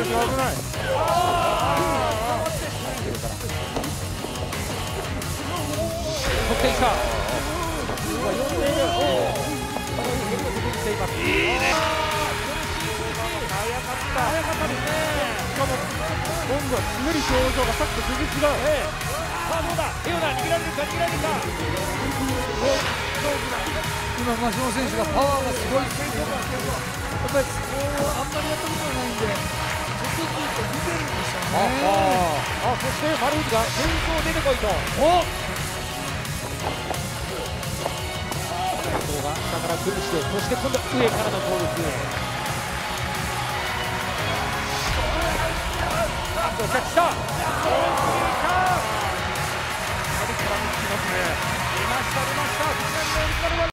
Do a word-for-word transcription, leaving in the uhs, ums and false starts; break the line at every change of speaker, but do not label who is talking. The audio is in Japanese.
危ない。
得点した。いいね。
早かった。早かったですね。しかも今度は無理表情がさっきと全然違う。
ええ、さあどうだ。レオナ逃げられるか逃げられるか。
今真島選手がパワーがすごいですね。やっぱりそこをあんまりやったことがないんで、ちょっとずつ見てるんですよね。
ああ、そしてマルフが戦争出てこいと。おが下から崩して、そして今度は上からの攻撃。キャッチした。マルから見つけますね。出ました出ました。